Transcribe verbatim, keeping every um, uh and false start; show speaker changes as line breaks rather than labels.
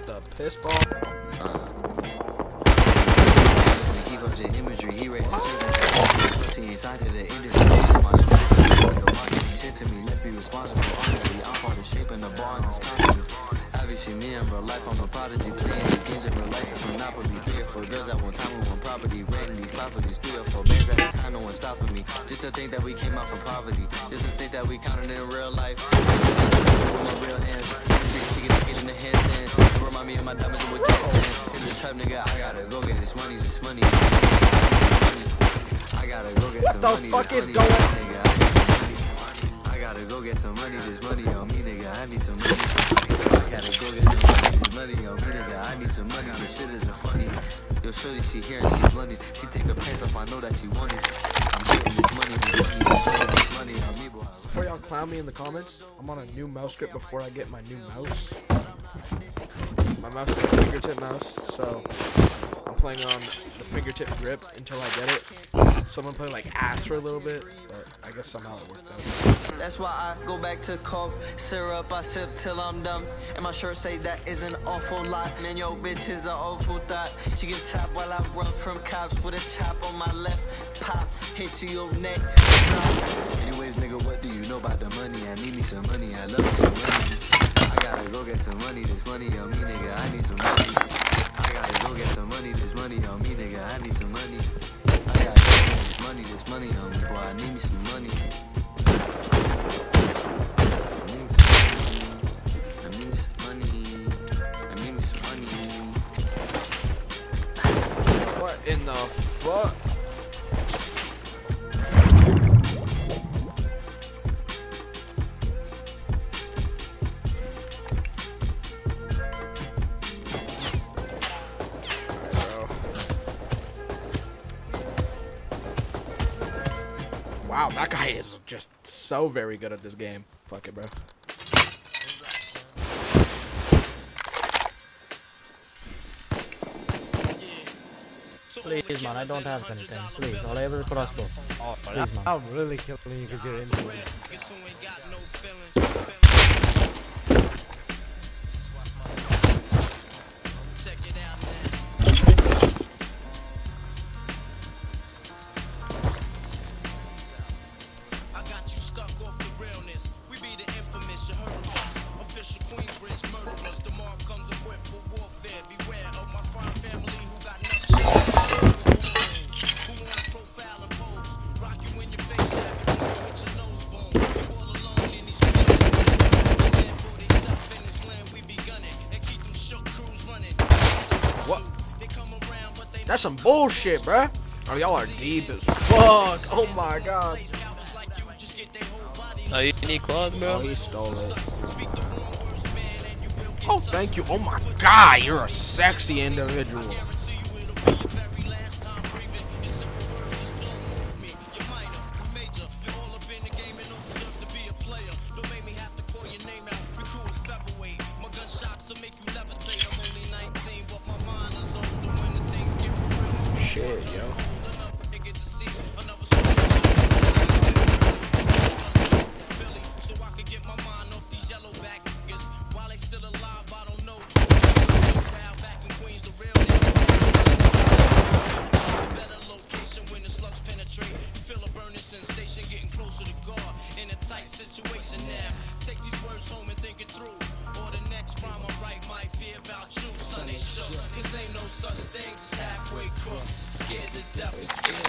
the piss ball.
Uh. Keep up the imagery, he raised the pussy inside of the industry. Shit to me, let's be responsible. Honestly, I'm part of shaping the bar and it's constant. Have you seen me in real life? I'm a prodigy, playing these games in real life. It's monopoly, three or four girls at one time with one property. Renting these properties, three or four bands at a time, no one's stopping me. Just to think that we came out from poverty. Just to think that we counted in real life. With my real hands, she can get in the handstand. Remind me of my diamonds with that hands. Hit the trap, nigga, I gotta go get this money, this money. I gotta go get some money.
What the fuck is going on?
I gotta go get some money, this money on me, nigga. I need some money. I gotta go get some money, this money on me, nigga. I need some money. This shit isn't funny. Yo, shorty, she here and she blunted. She take her pants off, I know that she wanted. I'm getting this money, this money, this money, this money on me, boy.
Before y'all clown me in the comments, I'm on a new mouse grip before I get my new mouse. My mouse is a fingertip mouse, so I'm playing on the fingertip grip until I get it. So I'm gonna play like ass for a little bit, but I guess somehow it worked out.
That's why I go back to cough syrup. I sip till I'm dumb. And my shirt say that is an awful lot. Man, yo, bitch is an awful thought. She get tapped while I run from cops with a chop on my left. Pop, hit to your neck. Anyways, nigga, what do you know about the money? I need me some money. I love me some money. I gotta go get some money. This money on me, nigga. I need some money. I gotta go get some money. This money on me, nigga. I need some money. I gotta go get this money. This money on me, boy. I need me some money.
What in the fuck? Wow, that guy is just so very good at this game. Fuck it, bro.
Please, man, I don't have anything. Please, all I have is a crossbow. Oh, please, man. I'm really killing you because you're in the way.
What? That's some bullshit, bruh. Oh, y'all are deep as fuck. Oh my god.
Oh, you need claws, bro?
Oh, he stole it. Oh, thank you. Oh my god, you're a sexy individual. Shit, yo.
This ain't no such thing as halfway crook. Scared to death and scared